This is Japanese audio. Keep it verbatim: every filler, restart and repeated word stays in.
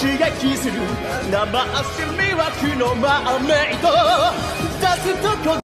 刺激する生汗魅惑のマーメイド出すとこ